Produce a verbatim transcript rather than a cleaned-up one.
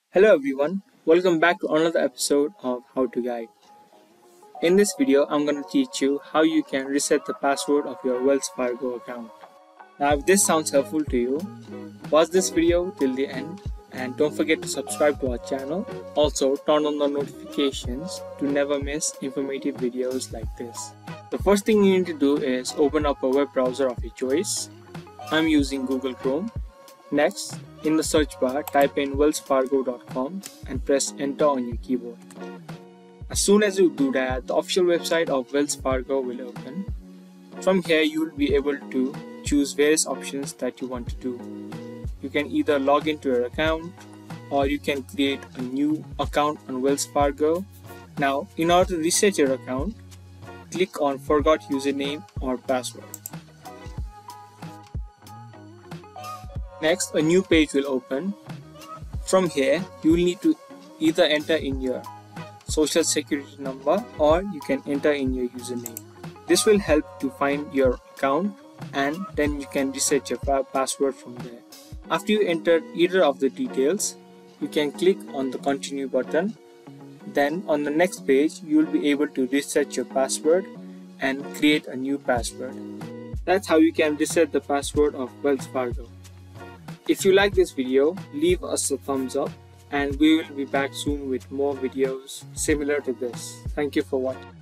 Hello everyone, welcome back to another episode of How to Guide. In this video, I'm going to teach you how you can reset the password of your Wells Fargo account. Now if this sounds helpful to you, watch this video till the end and don't forget to subscribe to our channel. Also turn on the notifications to never miss informative videos like this. The first thing you need to do is open up a web browser of your choice. I'm using Google Chrome. Next, in the search bar, type in wells fargo dot com and press enter on your keyboard. As soon as you do that, the official website of Wells Fargo will open. From here, you will be able to choose various options that you want to do. You can either log into your account or you can create a new account on Wells Fargo. Now, in order to reset your account, click on Forgot Username or Password. Next, a new page will open. From here, you will need to either enter in your social security number or you can enter in your username. This will help to find your account and then you can reset your password from there. After you enter either of the details, you can click on the continue button. Then on the next page, you will be able to reset your password and create a new password. That's how you can reset the password of Wells Fargo. If you like this video, leave us a thumbs up and we will be back soon with more videos similar to this. Thank you for watching.